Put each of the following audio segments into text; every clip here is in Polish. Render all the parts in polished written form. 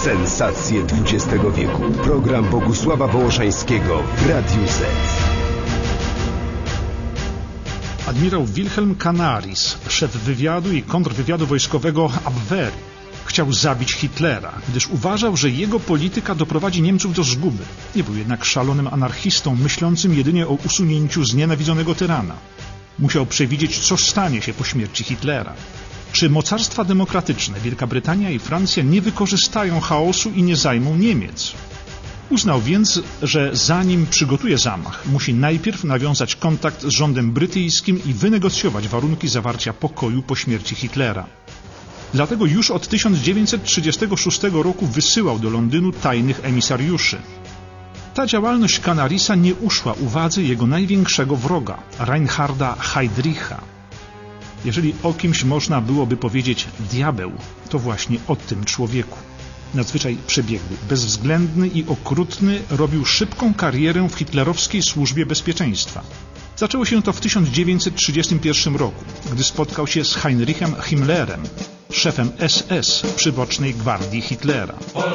Sensacje XX wieku. Program Bogusława Wołoszańskiego w Radiu Z. Admirał Wilhelm Canaris, szef wywiadu i kontrwywiadu wojskowego Abwehry, chciał zabić Hitlera, gdyż uważał, że jego polityka doprowadzi Niemców do zguby. Nie był jednak szalonym anarchistą, myślącym jedynie o usunięciu znienawidzonego tyrana. Musiał przewidzieć, co stanie się po śmierci Hitlera. Czy mocarstwa demokratyczne, Wielka Brytania i Francja, nie wykorzystają chaosu i nie zajmą Niemiec? Uznał więc, że zanim przygotuje zamach, musi najpierw nawiązać kontakt z rządem brytyjskim i wynegocjować warunki zawarcia pokoju po śmierci Hitlera. Dlatego już od 1936 roku wysyłał do Londynu tajnych emisariuszy. Ta działalność Canarisa nie uszła uwadze jego największego wroga, Reinharda Heydricha. Jeżeli o kimś można byłoby powiedzieć diabeł, to właśnie o tym człowieku. Nadzwyczaj przebiegły, bezwzględny i okrutny, robił szybką karierę w hitlerowskiej służbie bezpieczeństwa. Zaczęło się to w 1931 roku, gdy spotkał się z Heinrichem Himmlerem, szefem SS, przybocznej gwardii Hitlera.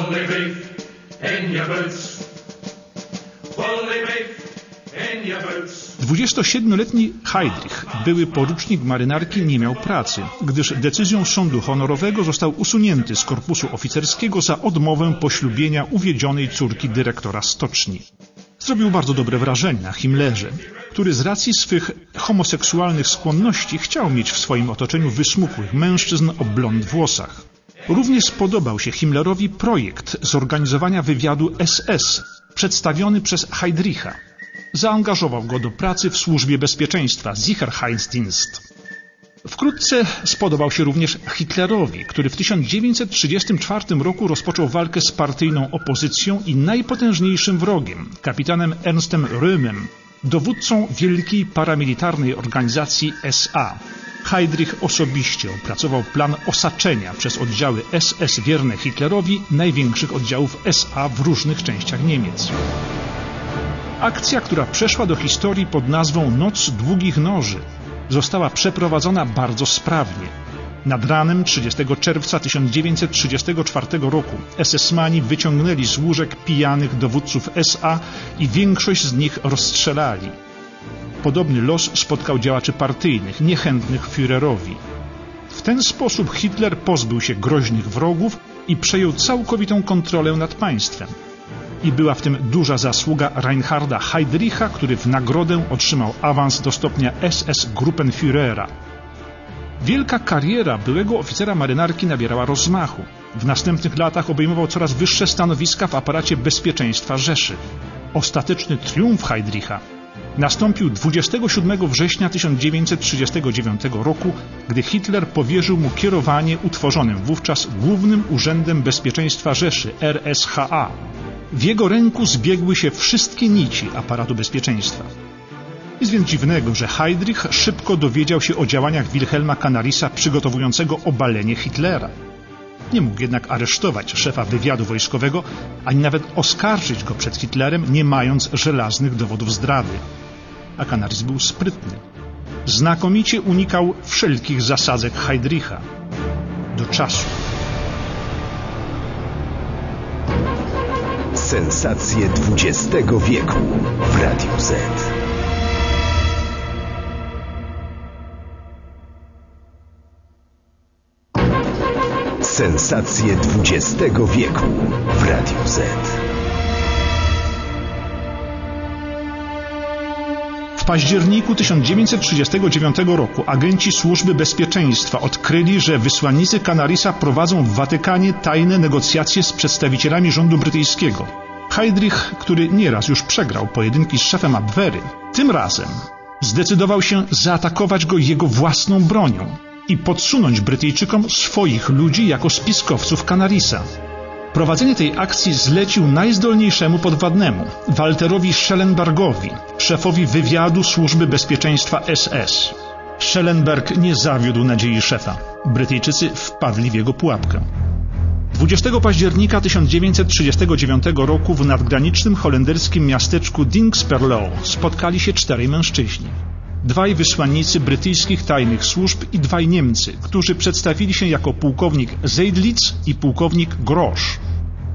27-letni Heydrich, były porucznik marynarki, nie miał pracy, gdyż decyzją sądu honorowego został usunięty z korpusu oficerskiego za odmowę poślubienia uwiedzionej córki dyrektora stoczni. Zrobił bardzo dobre wrażenie na Himmlerze, który z racji swych homoseksualnych skłonności chciał mieć w swoim otoczeniu wysmukłych mężczyzn o blond włosach. Również spodobał się Himmlerowi projekt zorganizowania wywiadu SS, przedstawiony przez Heydricha. Zaangażował go do pracy w służbie bezpieczeństwa, Sicherheitsdienst. Wkrótce spodobał się również Hitlerowi, który w 1934 roku rozpoczął walkę z partyjną opozycją i najpotężniejszym wrogiem, kapitanem Ernstem Röhmem, dowódcą wielkiej paramilitarnej organizacji SA. Heydrich osobiście opracował plan osaczenia przez oddziały SS wierne Hitlerowi największych oddziałów SA w różnych częściach Niemiec. Akcja, która przeszła do historii pod nazwą Noc Długich Noży, została przeprowadzona bardzo sprawnie. Nad ranem 30 czerwca 1934 roku SS-mani wyciągnęli z łóżek pijanych dowódców SA i większość z nich rozstrzelali. Podobny los spotkał działaczy partyjnych, niechętnych Führerowi. W ten sposób Hitler pozbył się groźnych wrogów i przejął całkowitą kontrolę nad państwem. I była w tym duża zasługa Reinharda Heydricha, który w nagrodę otrzymał awans do stopnia SS-Gruppenführera. Wielka kariera byłego oficera marynarki nabierała rozmachu. W następnych latach obejmował coraz wyższe stanowiska w aparacie bezpieczeństwa Rzeszy. Ostateczny triumf Heydricha nastąpił 27 września 1939 roku, gdy Hitler powierzył mu kierowanie utworzonym wówczas Głównym Urzędem Bezpieczeństwa Rzeszy, RSHA. W jego ręku zbiegły się wszystkie nici aparatu bezpieczeństwa. Nic więc dziwnego, że Heydrich szybko dowiedział się o działaniach Wilhelma Canarisa przygotowującego obalenie Hitlera. Nie mógł jednak aresztować szefa wywiadu wojskowego, ani nawet oskarżyć go przed Hitlerem, nie mając żelaznych dowodów zdrady. A Canaris był sprytny. Znakomicie unikał wszelkich zasadzek Heydricha. Do czasu. Sensacje XX wieku w Radiu Z. Sensacje XX wieku w Radiu Z. W październiku 1939 roku agenci Służby Bezpieczeństwa odkryli, że wysłannicy Canarisa prowadzą w Watykanie tajne negocjacje z przedstawicielami rządu brytyjskiego. Heydrich, który nieraz już przegrał pojedynki z szefem Abwehry, tym razem zdecydował się zaatakować go jego własną bronią i podsunąć Brytyjczykom swoich ludzi jako spiskowców Canarisa. Prowadzenie tej akcji zlecił najzdolniejszemu podwładnemu, Walterowi Schellenbergowi, szefowi wywiadu Służby Bezpieczeństwa SS. Schellenberg nie zawiódł nadziei szefa. Brytyjczycy wpadli w jego pułapkę. 20 października 1939 roku w nadgranicznym holenderskim miasteczku Dinxperlo spotkali się 4 mężczyźni. 2 wysłannicy brytyjskich tajnych służb i 2 Niemcy, którzy przedstawili się jako pułkownik Seydlitz i pułkownik Grosz.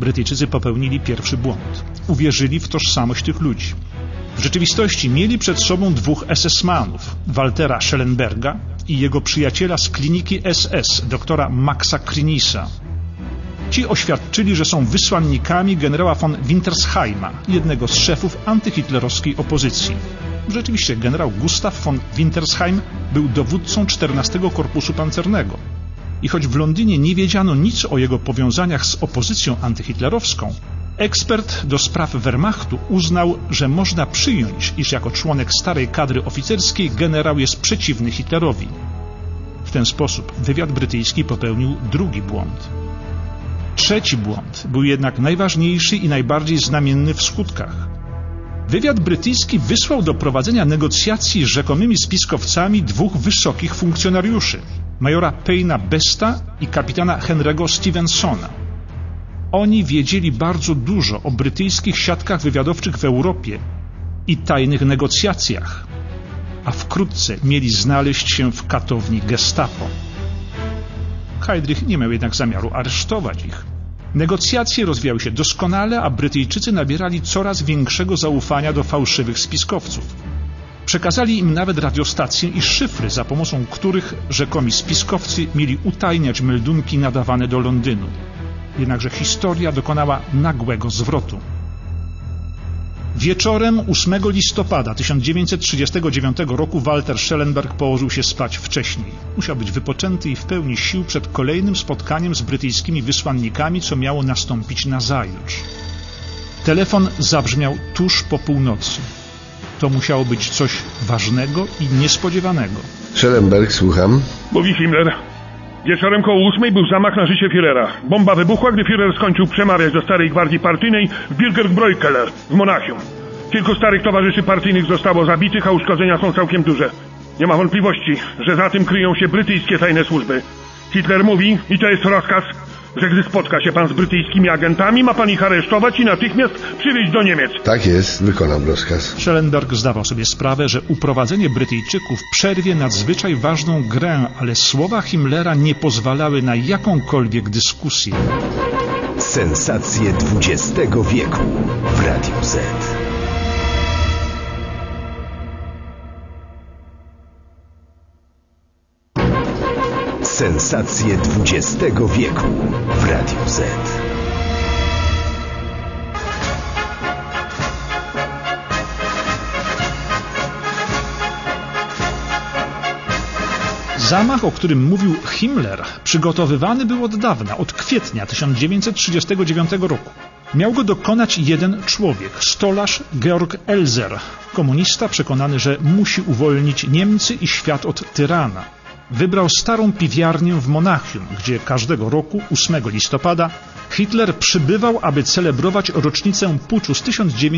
Brytyjczycy popełnili pierwszy błąd. Uwierzyli w tożsamość tych ludzi. W rzeczywistości mieli przed sobą dwóch SS-manów, Waltera Schellenberga i jego przyjaciela z kliniki SS, doktora Maxa Krinisa. Ci oświadczyli, że są wysłannikami generała von Wintersheima, jednego z szefów antyhitlerowskiej opozycji. Rzeczywiście generał Gustav von Wintersheim był dowódcą 14 Korpusu Pancernego. I choć w Londynie nie wiedziano nic o jego powiązaniach z opozycją antyhitlerowską, ekspert do spraw Wehrmachtu uznał, że można przyjąć, iż jako członek starej kadry oficerskiej generał jest przeciwny Hitlerowi. W ten sposób wywiad brytyjski popełnił drugi błąd. Trzeci błąd był jednak najważniejszy i najbardziej znamienny w skutkach. Wywiad brytyjski wysłał do prowadzenia negocjacji z rzekomymi spiskowcami dwóch wysokich funkcjonariuszy, majora Payna Besta i kapitana Henry'ego Stevensona. Oni wiedzieli bardzo dużo o brytyjskich siatkach wywiadowczych w Europie i tajnych negocjacjach, a wkrótce mieli znaleźć się w katowni Gestapo. Heydrich nie miał jednak zamiaru aresztować ich. Negocjacje rozwijały się doskonale, a Brytyjczycy nabierali coraz większego zaufania do fałszywych spiskowców. Przekazali im nawet radiostacje i szyfry, za pomocą których rzekomi spiskowcy mieli utajniać meldunki nadawane do Londynu. Jednakże historia dokonała nagłego zwrotu. Wieczorem 8 listopada 1939 roku Walter Schellenberg położył się spać wcześniej. Musiał być wypoczęty i w pełni sił przed kolejnym spotkaniem z brytyjskimi wysłannikami, co miało nastąpić nazajutrz. Telefon zabrzmiał tuż po północy. To musiało być coś ważnego i niespodziewanego. Schellenberg, słucham. Mówi Himmler. Wieczorem koło 8 był zamach na życie Führera. Bomba wybuchła, gdy Führer skończył przemawiać do starej gwardii partyjnej w Bürgerbräukeller w Monachium. Kilku starych towarzyszy partyjnych zostało zabitych, a uszkodzenia są całkiem duże. Nie ma wątpliwości, że za tym kryją się brytyjskie tajne służby. Hitler mówi, i to jest rozkaz, że gdy spotka się pan z brytyjskimi agentami, ma pan ich aresztować i natychmiast przywieźć do Niemiec. Tak jest, wykonam rozkaz. Schellenberg zdawał sobie sprawę, że uprowadzenie Brytyjczyków przerwie nadzwyczaj ważną grę, ale słowa Himmlera nie pozwalały na jakąkolwiek dyskusję. Sensacje XX wieku w Radiu Z. Sensacje XX wieku w Radiu Z. Zamach, o którym mówił Himmler, przygotowywany był od dawna, od kwietnia 1939 roku. Miał go dokonać jeden człowiek, stolarz Georg Elser, komunista przekonany, że musi uwolnić Niemcy i świat od tyrana. Wybrał starą piwiarnię w Monachium, gdzie każdego roku, 8 listopada, Hitler przybywał, aby celebrować rocznicę puczu z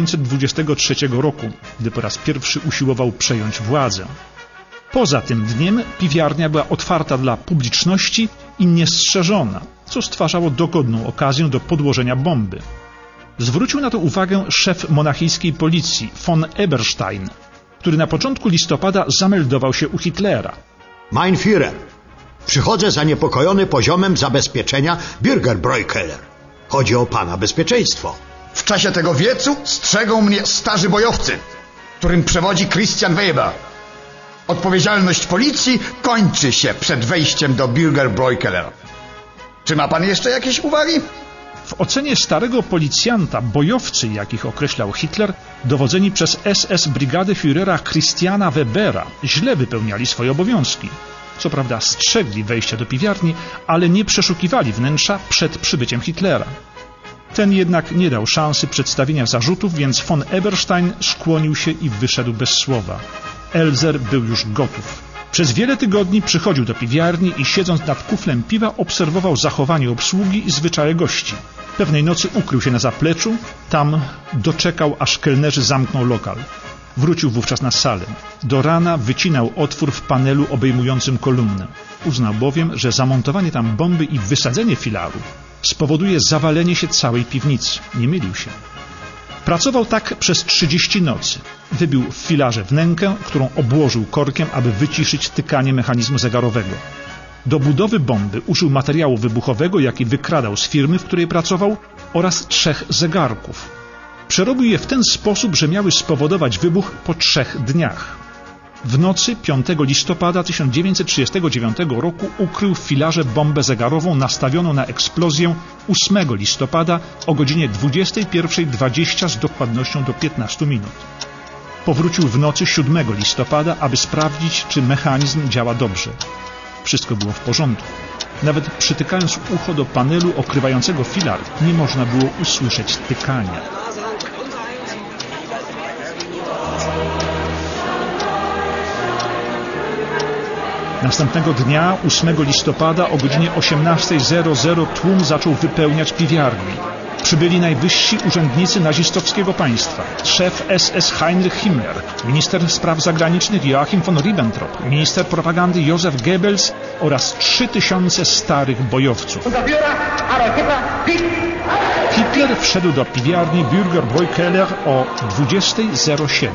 1923 roku, gdy po raz pierwszy usiłował przejąć władzę. Poza tym dniem piwiarnia była otwarta dla publiczności i niestrzeżona, co stwarzało dogodną okazję do podłożenia bomby. Zwrócił na to uwagę szef monachijskiej policji, von Eberstein, który na początku listopada zameldował się u Hitlera. Mein Führer, przychodzę zaniepokojony poziomem zabezpieczenia Bürgerbräukeller. Chodzi o pana bezpieczeństwo. W czasie tego wiecu strzegą mnie starzy bojowcy, którym przewodzi Christian Weber. Odpowiedzialność policji kończy się przed wejściem do Bürgerbräukeller. Czy ma pan jeszcze jakieś uwagi? W ocenie starego policjanta bojowcy, jakich określał Hitler, dowodzeni przez SS brigady Führera Christiana Webera, źle wypełniali swoje obowiązki. Co prawda strzegli wejścia do piwiarni, ale nie przeszukiwali wnętrza przed przybyciem Hitlera. Ten jednak nie dał szansy przedstawienia zarzutów, więc von Eberstein skłonił się i wyszedł bez słowa. Elser był już gotów. Przez wiele tygodni przychodził do piwiarni i siedząc nad kuflem piwa obserwował zachowanie obsługi i zwyczaje gości. Pewnej nocy ukrył się na zapleczu, tam doczekał, aż kelnerzy zamkną lokal. Wrócił wówczas na salę. Do rana wycinał otwór w panelu obejmującym kolumnę. Uznał bowiem, że zamontowanie tam bomby i wysadzenie filaru spowoduje zawalenie się całej piwnicy. Nie mylił się. Pracował tak przez 30 nocy. Wybił w filarze wnękę, którą obłożył korkiem, aby wyciszyć tykanie mechanizmu zegarowego. Do budowy bomby użył materiału wybuchowego, jaki wykradał z firmy, w której pracował, oraz 3 zegarków. Przerobił je w ten sposób, że miały spowodować wybuch po 3 dniach. W nocy 5 listopada 1939 roku ukrył w filarze bombę zegarową nastawioną na eksplozję 8 listopada o godzinie 21:20 z dokładnością do 15 minut. Powrócił w nocy 7 listopada, aby sprawdzić, czy mechanizm działa dobrze. Wszystko było w porządku. Nawet przytykając ucho do panelu okrywającego filar, nie można było usłyszeć tykania. Następnego dnia, 8 listopada o godzinie 18:00 tłum zaczął wypełniać piwiarnię. Przybyli najwyżsi urzędnicy nazistowskiego państwa, szef SS Heinrich Himmler, minister spraw zagranicznych Joachim von Ribbentrop, minister propagandy Josef Goebbels oraz 3000 starych bojowców. Hitler wszedł do piwiarni Bürgerbräu-Keller o 20:07.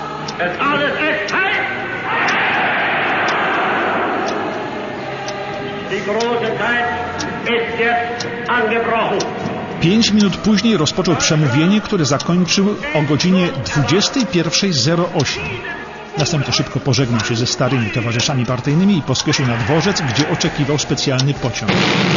Die große Zeit ist jetzt angebrochen. 5 minut później rozpoczął przemówienie, które zakończył o godzinie 21:08. Następnie szybko pożegnał się ze starymi towarzyszami partyjnymi i pospieszył na dworzec, gdzie oczekiwał specjalny pociąg.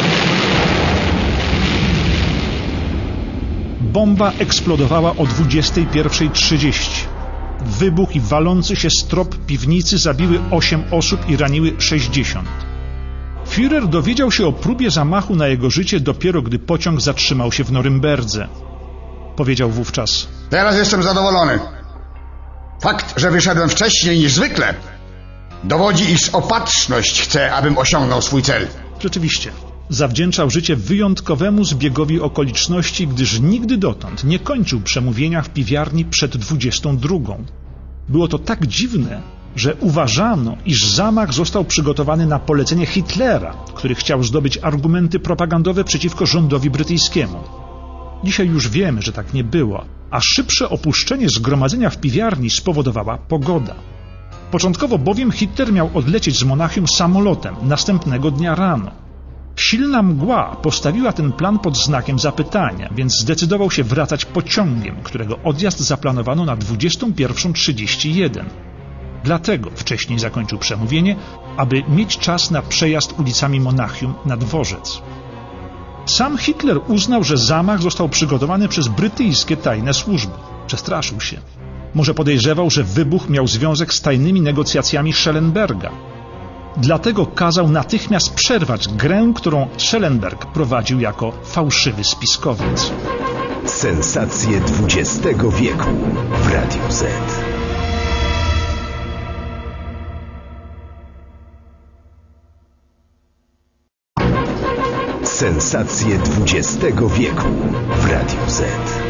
Bomba eksplodowała o 21:30. Wybuch i walący się strop piwnicy zabiły 8 osób i raniły 60. Führer dowiedział się o próbie zamachu na jego życie dopiero gdy pociąg zatrzymał się w Norymberdze. Powiedział wówczas: Teraz jestem zadowolony. Fakt, że wyszedłem wcześniej niż zwykle, dowodzi, iż opatrzność chce, abym osiągnął swój cel. Rzeczywiście, zawdzięczał życie wyjątkowemu zbiegowi okoliczności, gdyż nigdy dotąd nie kończył przemówienia w piwiarni przed 22. Było to tak dziwne, że uważano, iż zamach został przygotowany na polecenie Hitlera, który chciał zdobyć argumenty propagandowe przeciwko rządowi brytyjskiemu. Dzisiaj już wiemy, że tak nie było, a szybsze opuszczenie zgromadzenia w piwiarni spowodowała pogoda. Początkowo bowiem Hitler miał odlecieć z Monachium samolotem następnego dnia rano. Silna mgła postawiła ten plan pod znakiem zapytania, więc zdecydował się wracać pociągiem, którego odjazd zaplanowano na 21:31. Dlatego wcześniej zakończył przemówienie, aby mieć czas na przejazd ulicami Monachium na dworzec. Sam Hitler uznał, że zamach został przygotowany przez brytyjskie tajne służby. Przestraszył się. Może podejrzewał, że wybuch miał związek z tajnymi negocjacjami Schellenberga. Dlatego kazał natychmiast przerwać grę, którą Schellenberg prowadził jako fałszywy spiskowiec. Sensacje XX wieku w Radiu Z. Sensacje XX wieku w Radiu Z.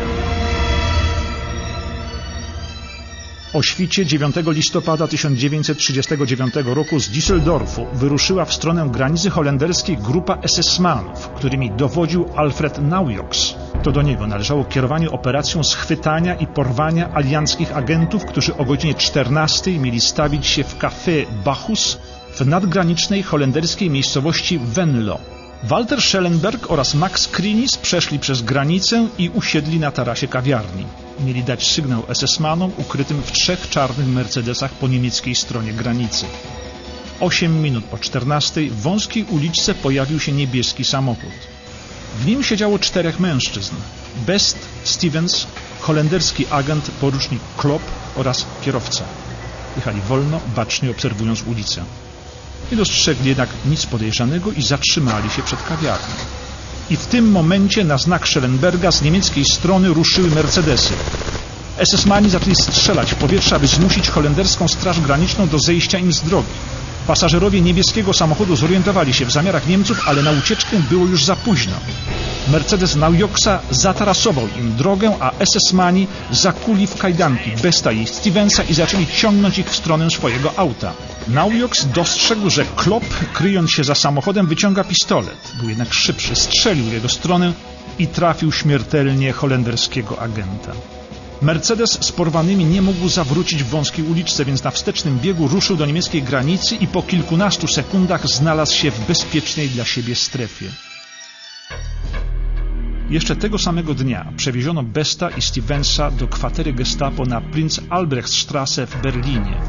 O świcie 9 listopada 1939 roku z Düsseldorfu wyruszyła w stronę granicy holenderskiej grupa SS-manów, którymi dowodził Alfred Naujoks. To do niego należało kierowanie operacją schwytania i porwania alianckich agentów, którzy o godzinie 14 mieli stawić się w Café Bachus w nadgranicznej holenderskiej miejscowości Venlo. Walter Schellenberg oraz Max Krinis przeszli przez granicę i usiedli na tarasie kawiarni. Mieli dać sygnał SS-manom ukrytym w 3 czarnych Mercedesach po niemieckiej stronie granicy. 8 minut po 14 w wąskiej uliczce pojawił się niebieski samochód. W nim siedziało 4 mężczyzn. Best, Stevens, holenderski agent porucznik Klopp oraz kierowca. Jechali wolno, bacznie obserwując ulicę. Nie dostrzegli jednak nic podejrzanego i zatrzymali się przed kawiarnią. I w tym momencie na znak Schellenberga z niemieckiej strony ruszyły Mercedesy. SS-mani zaczęli strzelać w powietrze, aby zmusić holenderską straż graniczną do zejścia im z drogi. Pasażerowie niebieskiego samochodu zorientowali się w zamiarach Niemców, ale na ucieczkę było już za późno. Mercedes Naujoksa zatarasował im drogę, a SS-mani zakuli w kajdanki Besta i Stevensa i zaczęli ciągnąć ich w stronę swojego auta. Naujoks dostrzegł, że Klopp, kryjąc się za samochodem, wyciąga pistolet. Był jednak szybszy, strzelił w jego stronę i trafił śmiertelnie holenderskiego agenta. Mercedes z porwanymi nie mógł zawrócić w wąskiej uliczce, więc na wstecznym biegu ruszył do niemieckiej granicy i po kilkunastu sekundach znalazł się w bezpiecznej dla siebie strefie. Jeszcze tego samego dnia przewieziono Besta i Stevensa do kwatery Gestapo na Prinz-Albrechtstraße w Berlinie.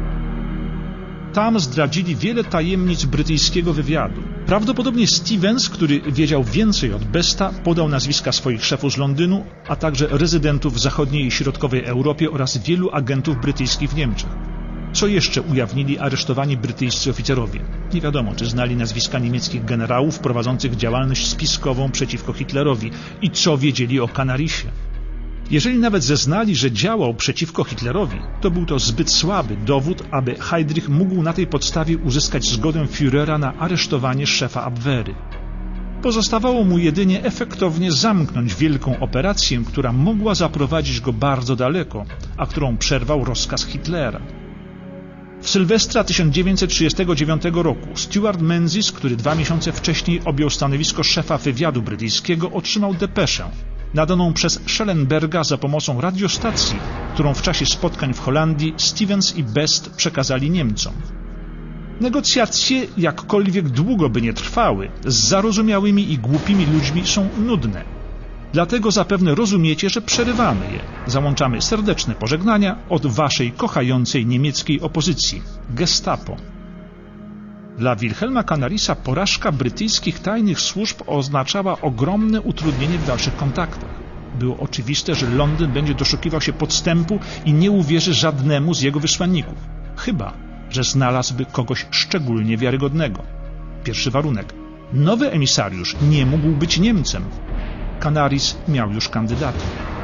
Tam zdradzili wiele tajemnic brytyjskiego wywiadu. Prawdopodobnie Stevens, który wiedział więcej od Besta, podał nazwiska swoich szefów z Londynu, a także rezydentów w zachodniej i środkowej Europie oraz wielu agentów brytyjskich w Niemczech. Co jeszcze ujawnili aresztowani brytyjscy oficerowie? Nie wiadomo, czy znali nazwiska niemieckich generałów prowadzących działalność spiskową przeciwko Hitlerowi i co wiedzieli o Canarisie. Jeżeli nawet zeznali, że działał przeciwko Hitlerowi, to był to zbyt słaby dowód, aby Heydrich mógł na tej podstawie uzyskać zgodę Führera na aresztowanie szefa Abwehry. Pozostawało mu jedynie efektownie zamknąć wielką operację, która mogła zaprowadzić go bardzo daleko, a którą przerwał rozkaz Hitlera. W Sylwestra 1939 roku Stuart Menzies, który 2 miesiące wcześniej objął stanowisko szefa wywiadu brytyjskiego, otrzymał depeszę nadaną przez Schellenberga za pomocą radiostacji, którą w czasie spotkań w Holandii Stevens i Best przekazali Niemcom. Negocjacje, jakkolwiek długo by nie trwały, z zarozumiałymi i głupimi ludźmi są nudne. Dlatego zapewne rozumiecie, że przerywamy je. Załączamy serdeczne pożegnania od waszej kochającej niemieckiej opozycji, Gestapo. Dla Wilhelma Canarisa porażka brytyjskich tajnych służb oznaczała ogromne utrudnienie w dalszych kontaktach. Było oczywiste, że Londyn będzie doszukiwał się podstępu i nie uwierzy żadnemu z jego wysłanników. Chyba że znalazłby kogoś szczególnie wiarygodnego. Pierwszy warunek. Nowy emisariusz nie mógł być Niemcem. Canaris miał już kandydata.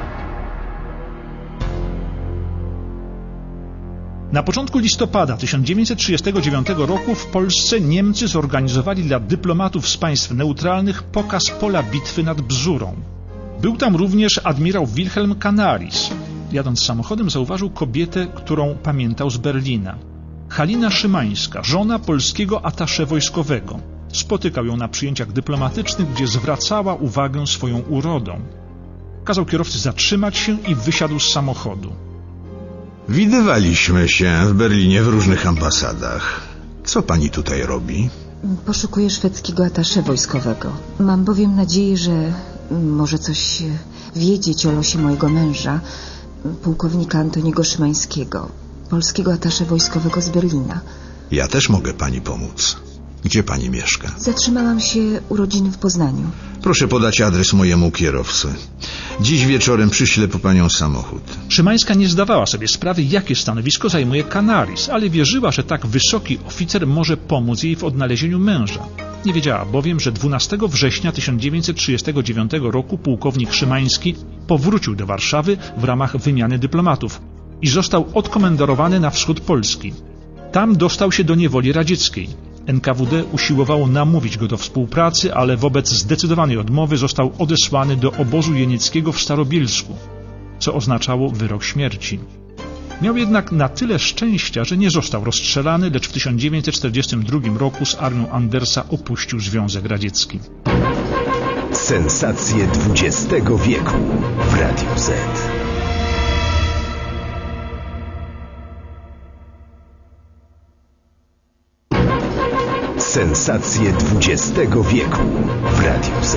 Na początku listopada 1939 roku w Polsce Niemcy zorganizowali dla dyplomatów z państw neutralnych pokaz pola bitwy nad Bzurą. Był tam również admirał Wilhelm Canaris. Jadąc samochodem zauważył kobietę, którą pamiętał z Berlina. Halina Szymańska, żona polskiego atasze wojskowego. Spotykał ją na przyjęciach dyplomatycznych, gdzie zwracała uwagę swoją urodą. Kazał kierowcy zatrzymać się i wysiadł z samochodu. Widywaliśmy się w Berlinie w różnych ambasadach. Co pani tutaj robi? Poszukuję szwedzkiego atasze wojskowego. Mam bowiem nadzieję, że może coś wiedzieć o losie mojego męża, pułkownika Antoniego Szymańskiego, polskiego atasze wojskowego z Berlina. Ja też mogę pani pomóc. Gdzie pani mieszka? Zatrzymałam się u rodziny w Poznaniu. Proszę podać adres mojemu kierowcy. Dziś wieczorem przyślę po panią samochód. Szymańska nie zdawała sobie sprawy, jakie stanowisko zajmuje Canaris, ale wierzyła, że tak wysoki oficer może pomóc jej w odnalezieniu męża. Nie wiedziała bowiem, że 12 września 1939 roku pułkownik Szymański powrócił do Warszawy w ramach wymiany dyplomatów i został odkomenderowany na wschód Polski. Tam dostał się do niewoli radzieckiej. NKWD usiłowało namówić go do współpracy, ale wobec zdecydowanej odmowy został odesłany do obozu jenieckiego w Starobielsku, co oznaczało wyrok śmierci. Miał jednak na tyle szczęścia, że nie został rozstrzelany, lecz w 1942 roku z armią Andersa opuścił Związek Radziecki. Sensacje XX wieku w Radiu Z. Sensacje XX wieku w Radiu Z.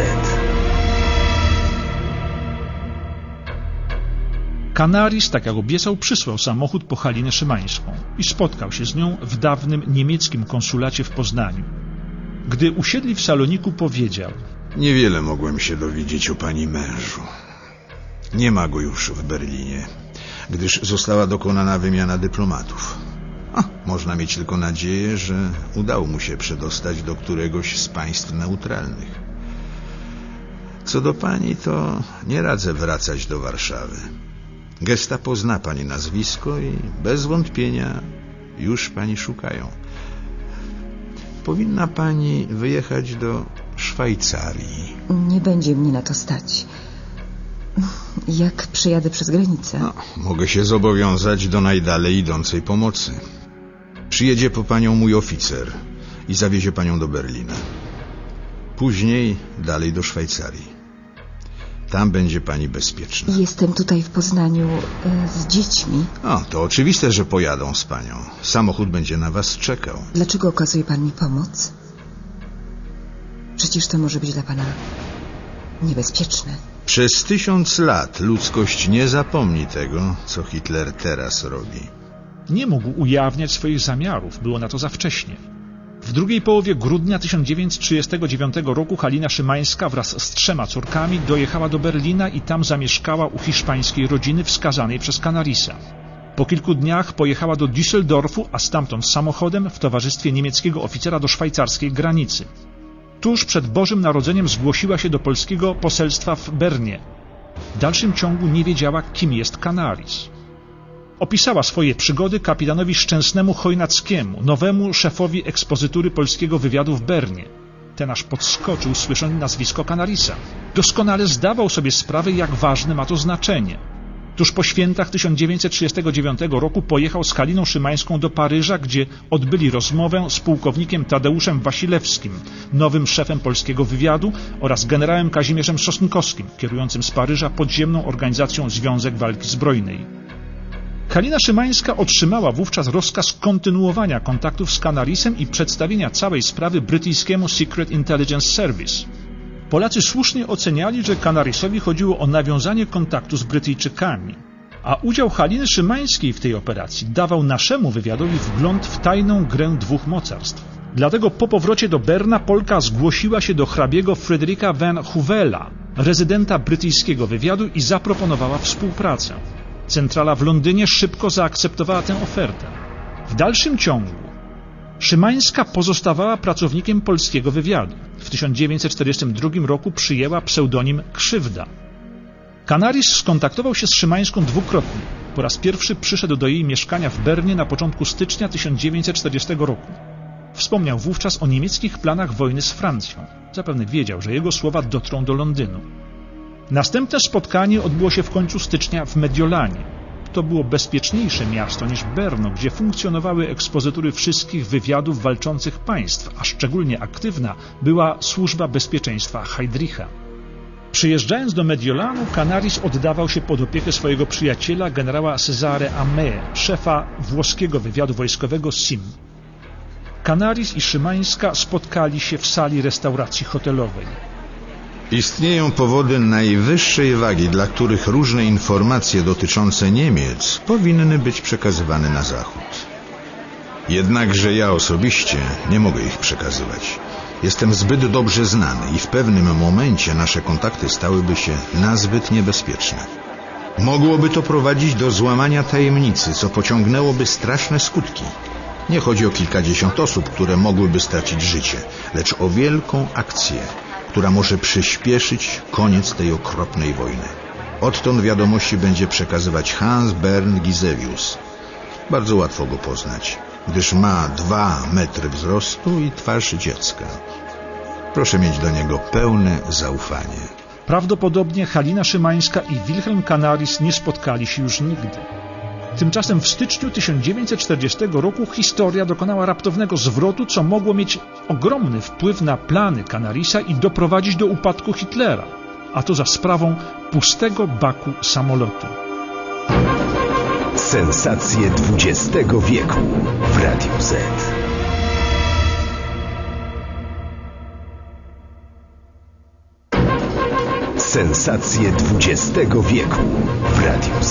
Canaris, tak jak obiecał, przysłał samochód po Halinę Szymańską i spotkał się z nią w dawnym niemieckim konsulacie w Poznaniu. Gdy usiedli w saloniku, powiedział: Niewiele mogłem się dowiedzieć o pani mężu. Nie ma go już w Berlinie, gdyż została dokonana wymiana dyplomatów. Można mieć tylko nadzieję, że udało mu się przedostać do któregoś z państw neutralnych. Co do pani, to nie radzę wracać do Warszawy. Gestapo zna pani nazwisko i bez wątpienia już pani szukają. Powinna pani wyjechać do Szwajcarii. Nie będzie mnie na to stać. Jak przejadę przez granicę? Mogę się zobowiązać do najdalej idącej pomocy. Przyjedzie po panią mój oficer i zawiezie panią do Berlina. Później dalej do Szwajcarii. Tam będzie pani bezpieczna. Jestem tutaj w Poznaniu z dziećmi. O, to oczywiste, że pojadą z panią. Samochód będzie na was czekał. Dlaczego okazuje pan mi pomoc? Przecież to może być dla pana niebezpieczne. Przez 1000 lat ludzkość nie zapomni tego, co Hitler teraz robi. Nie mógł ujawniać swoich zamiarów, było na to za wcześnie. W drugiej połowie grudnia 1939 roku Halina Szymańska wraz z 3 córkami dojechała do Berlina i tam zamieszkała u hiszpańskiej rodziny wskazanej przez Canarisa. Po kilku dniach pojechała do Düsseldorfu, a stamtąd samochodem w towarzystwie niemieckiego oficera do szwajcarskiej granicy. Tuż przed Bożym Narodzeniem zgłosiła się do polskiego poselstwa w Bernie. W dalszym ciągu nie wiedziała, kim jest Canaris. Opisała swoje przygody kapitanowi Szczęsnemu Chojnackiemu, nowemu szefowi ekspozytury polskiego wywiadu w Bernie. Ten aż podskoczył, słysząc nazwisko Canarisa. Doskonale zdawał sobie sprawę, jak ważne ma to znaczenie. Tuż po świętach 1939 roku pojechał z Haliną Szymańską do Paryża, gdzie odbyli rozmowę z pułkownikiem Tadeuszem Wasilewskim, nowym szefem polskiego wywiadu, oraz generałem Kazimierzem Sosnkowskim, kierującym z Paryża podziemną organizacją Związek Walki Zbrojnej. Halina Szymańska otrzymała wówczas rozkaz kontynuowania kontaktów z Canarisem i przedstawienia całej sprawy brytyjskiemu Secret Intelligence Service. Polacy słusznie oceniali, że Canarisowi chodziło o nawiązanie kontaktu z Brytyjczykami, a udział Haliny Szymańskiej w tej operacji dawał naszemu wywiadowi wgląd w tajną grę dwóch mocarstw. Dlatego po powrocie do Berna Polka zgłosiła się do hrabiego Fryderyka van Huwela, rezydenta brytyjskiego wywiadu, i zaproponowała współpracę. Centrala w Londynie szybko zaakceptowała tę ofertę. W dalszym ciągu Szymańska pozostawała pracownikiem polskiego wywiadu. W 1942 roku przyjęła pseudonim Krzywda. Canaris skontaktował się z Szymańską dwukrotnie. Po raz pierwszy przyszedł do jej mieszkania w Bernie na początku stycznia 1940 roku. Wspomniał wówczas o niemieckich planach wojny z Francją. Zapewne wiedział, że jego słowa dotrą do Londynu. Następne spotkanie odbyło się w końcu stycznia w Mediolanie. To było bezpieczniejsze miasto niż Brno, gdzie funkcjonowały ekspozytury wszystkich wywiadów walczących państw, a szczególnie aktywna była służba bezpieczeństwa Heydricha. Przyjeżdżając do Mediolanu, Canaris oddawał się pod opiekę swojego przyjaciela, generała Cesare Amé, szefa włoskiego wywiadu wojskowego SIM. Canaris i Szymańska spotkali się w sali restauracji hotelowej. Istnieją powody najwyższej wagi, dla których różne informacje dotyczące Niemiec powinny być przekazywane na Zachód. Jednakże ja osobiście nie mogę ich przekazywać. Jestem zbyt dobrze znany i w pewnym momencie nasze kontakty stałyby się nazbyt niebezpieczne. Mogłoby to prowadzić do złamania tajemnicy, co pociągnęłoby straszne skutki. Nie chodzi o kilkadziesiąt osób, które mogłyby stracić życie, lecz o wielką akcję, która może przyspieszyć koniec tej okropnej wojny. Odtąd wiadomości będzie przekazywać Hans Bernd Gisevius. Bardzo łatwo go poznać, gdyż ma 2 metry wzrostu i twarz dziecka. Proszę mieć do niego pełne zaufanie. Prawdopodobnie Halina Szymańska i Wilhelm Canaris nie spotkali się już nigdy. Tymczasem w styczniu 1940 roku historia dokonała raptownego zwrotu, co mogło mieć ogromny wpływ na plany Canarisa i doprowadzić do upadku Hitlera, a to za sprawą pustego baku samolotu. Sensacje XX wieku w Radiu Z. Sensacje XX wieku w Radiu Z.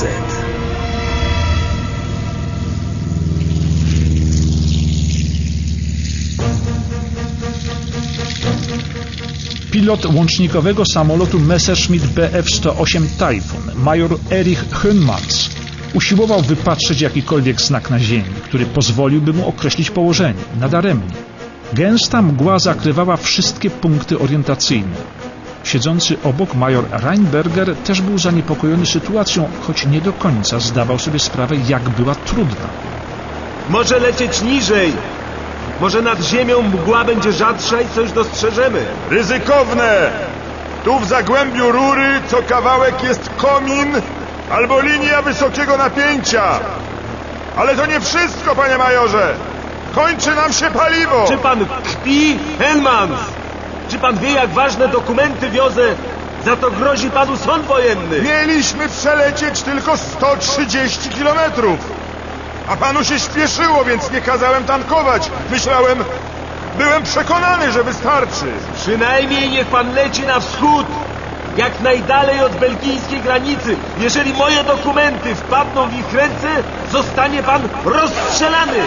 Pilot łącznikowego samolotu Messerschmitt Bf-108 Typhoon, major Erich Höhnmans, usiłował wypatrzeć jakikolwiek znak na ziemi, który pozwoliłby mu określić położenie, nadaremnie. Gęsta mgła zakrywała wszystkie punkty orientacyjne. Siedzący obok major Reinberger też był zaniepokojony sytuacją, choć nie do końca zdawał sobie sprawę, jak była trudna. Może lecieć niżej! Może nad ziemią mgła będzie rzadsza i coś dostrzeżemy. Ryzykowne! Tu w zagłębiu rury co kawałek jest komin albo linia wysokiego napięcia. Ale to nie wszystko, panie majorze! Kończy nam się paliwo! Czy pan kpi, Henmans? Czy pan wie, jak ważne dokumenty wiozę Za to grozi panu sąd wojenny. Mieliśmy przelecieć tylko 130 kilometrów. A panu się śpieszyło, więc nie kazałem tankować. Byłem przekonany, że wystarczy. Przynajmniej niech pan leci na wschód. Jak najdalej od belgijskiej granicy. Jeżeli moje dokumenty wpadną w ich ręce, zostanie pan rozstrzelany.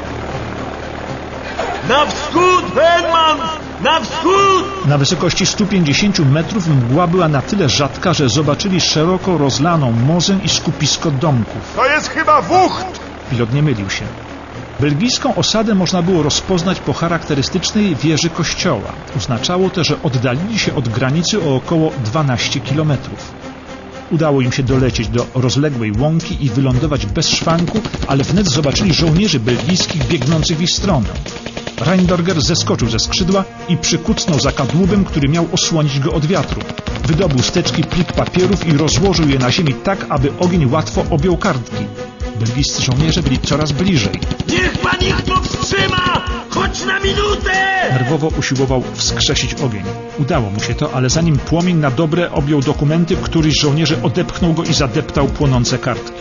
Na wschód, Hermans! Na wschód! Na wysokości 150 metrów mgła była na tyle rzadka, że zobaczyli szeroko rozlaną mozę i skupisko domków. To jest chyba Wucht! Pilot nie mylił się. Belgijską osadę można było rozpoznać po charakterystycznej wieży kościoła. Oznaczało to, że oddalili się od granicy o około 12 kilometrów. Udało im się dolecieć do rozległej łąki i wylądować bez szwanku, ale wnet zobaczyli żołnierzy belgijskich biegnących w ich stronę. Rheinberger zeskoczył ze skrzydła i przykucnął za kadłubem, który miał osłonić go od wiatru. Wydobył z teczki plik papierów i rozłożył je na ziemi tak, aby ogień łatwo objął kartki. Belgijscy żołnierze byli coraz bliżej. Niech pan ich powstrzyma! Chodź na minutę! Nerwowo usiłował wskrzesić ogień. Udało mu się to, ale zanim płomień na dobre objął dokumenty, któryś z żołnierzy odepchnął go i zadeptał płonące kartki.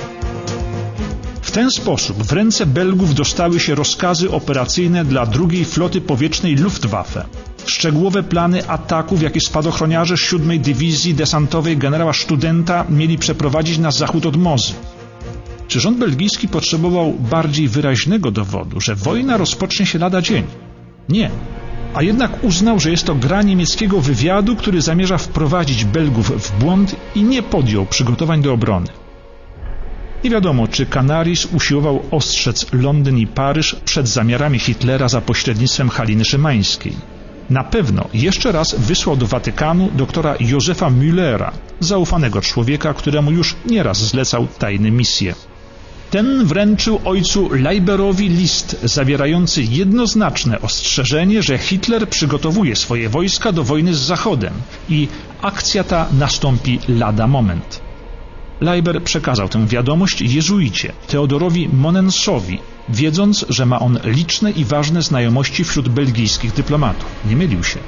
W ten sposób w ręce Belgów dostały się rozkazy operacyjne dla II Floty Powietrznej Luftwaffe. Szczegółowe plany ataków, jakie spadochroniarze 7. Dywizji Desantowej generała Studenta mieli przeprowadzić na zachód od Mozy. Czy rząd belgijski potrzebował bardziej wyraźnego dowodu, że wojna rozpocznie się lada dzień? Nie. A jednak uznał, że jest to gra niemieckiego wywiadu, który zamierza wprowadzić Belgów w błąd i nie podjął przygotowań do obrony. Nie wiadomo, czy Canaris usiłował ostrzec Londyn i Paryż przed zamiarami Hitlera za pośrednictwem Haliny Szymańskiej. Na pewno jeszcze raz wysłał do Watykanu doktora Józefa Müllera, zaufanego człowieka, któremu już nieraz zlecał tajne misje. Ten wręczył ojcu Leiberowi list zawierający jednoznaczne ostrzeżenie, że Hitler przygotowuje swoje wojska do wojny z Zachodem i akcja ta nastąpi lada moment. Leiber przekazał tę wiadomość jezuicie Theodorowi Monensowi, wiedząc, że ma on liczne i ważne znajomości wśród belgijskich dyplomatów. Nie mylił się.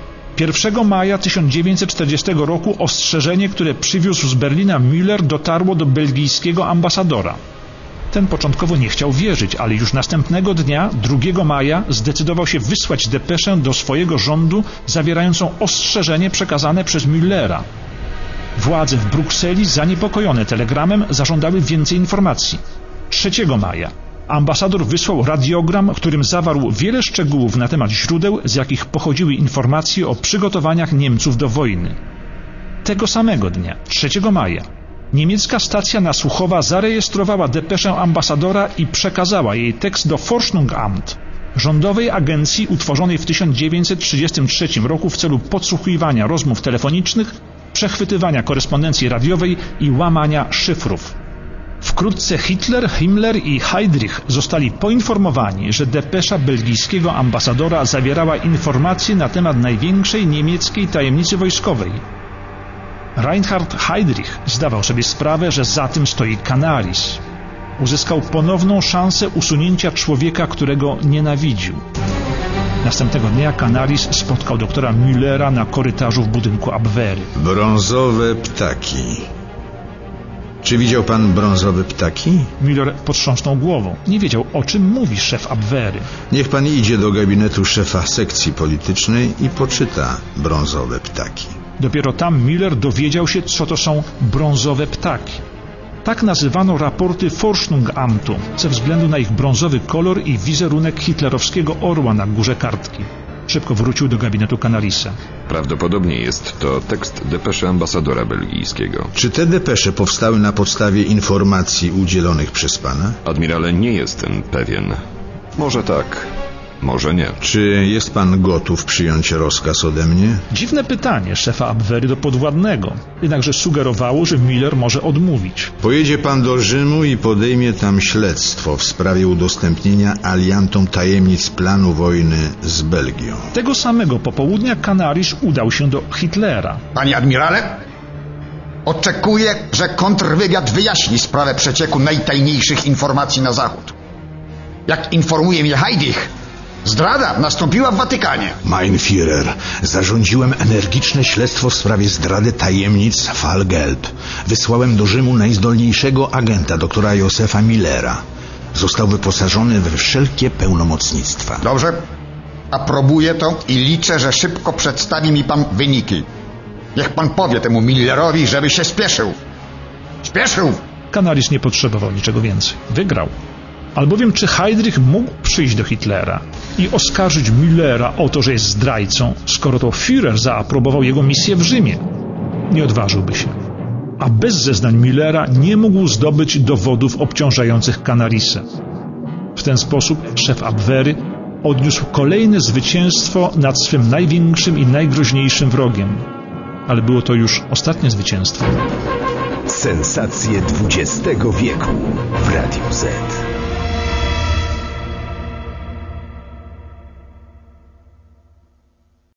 1 maja 1940 roku ostrzeżenie, które przywiózł z Berlina Müller, dotarło do belgijskiego ambasadora. Ten początkowo nie chciał wierzyć, ale już następnego dnia, 2 maja, zdecydował się wysłać depeszę do swojego rządu zawierającą ostrzeżenie przekazane przez Müllera. Władze w Brukseli, zaniepokojone telegramem, zażądały więcej informacji. 3 maja ambasador wysłał radiogram, w którym zawarł wiele szczegółów na temat źródeł, z jakich pochodziły informacje o przygotowaniach Niemców do wojny. Tego samego dnia, 3 maja, niemiecka stacja nasłuchowa zarejestrowała depeszę ambasadora i przekazała jej tekst do Forschungsamt, rządowej agencji utworzonej w 1933 roku w celu podsłuchiwania rozmów telefonicznych, przechwytywania korespondencji radiowej i łamania szyfrów. Wkrótce Hitler, Himmler i Heydrich zostali poinformowani, że depesza belgijskiego ambasadora zawierała informacje na temat największej niemieckiej tajemnicy wojskowej. Reinhard Heydrich zdawał sobie sprawę, że za tym stoi Canaris. Uzyskał ponowną szansę usunięcia człowieka, którego nienawidził. Następnego dnia Canaris spotkał doktora Müllera na korytarzu w budynku Abwehry. Brązowe ptaki. Czy widział pan brązowe ptaki? Müller potrząsnął głową. Nie wiedział, o czym mówi szef Abwehry. Niech pan idzie do gabinetu szefa sekcji politycznej i poczyta brązowe ptaki. Dopiero tam Müller dowiedział się, co to są brązowe ptaki. Tak nazywano raporty Forschungsamtu ze względu na ich brązowy kolor i wizerunek hitlerowskiego orła na górze kartki. Szybko wrócił do gabinetu Canarisa. Prawdopodobnie jest to tekst depeszy ambasadora belgijskiego. Czy te depesze powstały na podstawie informacji udzielonych przez pana? Admirale, nie jestem pewien. Może tak, może nie. Czy jest pan gotów przyjąć rozkaz ode mnie? Dziwne pytanie szefa Abwehry do podwładnego. Jednakże sugerowało, że Müller może odmówić. Pojedzie pan do Rzymu i podejmie tam śledztwo w sprawie udostępnienia aliantom tajemnic planu wojny z Belgią. Tego samego popołudnia Canaris udał się do Hitlera. Panie admirale, oczekuję, że kontrwywiad wyjaśni sprawę przecieku najtajniejszych informacji na zachód. Jak informuje mnie Heydrich, Zdrada nastąpiła w Watykanie. Mein Führer, zarządziłem energiczne śledztwo w sprawie zdrady tajemnic Falgelb. Wysłałem do Rzymu najzdolniejszego agenta, doktora Józefa Millera. Został wyposażony we wszelkie pełnomocnictwa. Dobrze. Aprobuję to i liczę, że szybko przedstawi mi pan wyniki. Niech pan powie temu Millerowi, żeby się spieszył. Spieszył! Canaris nie potrzebował niczego więcej. Wygrał. Albowiem czy Heydrich mógł przyjść do Hitlera i oskarżyć Millera o to, że jest zdrajcą, skoro to Führer zaaprobował jego misję w Rzymie? Nie odważyłby się. A bez zeznań Millera nie mógł zdobyć dowodów obciążających Canarisa. W ten sposób szef Abwehry odniósł kolejne zwycięstwo nad swym największym i najgroźniejszym wrogiem. Ale było to już ostatnie zwycięstwo. Sensacje XX wieku w Radiu Z.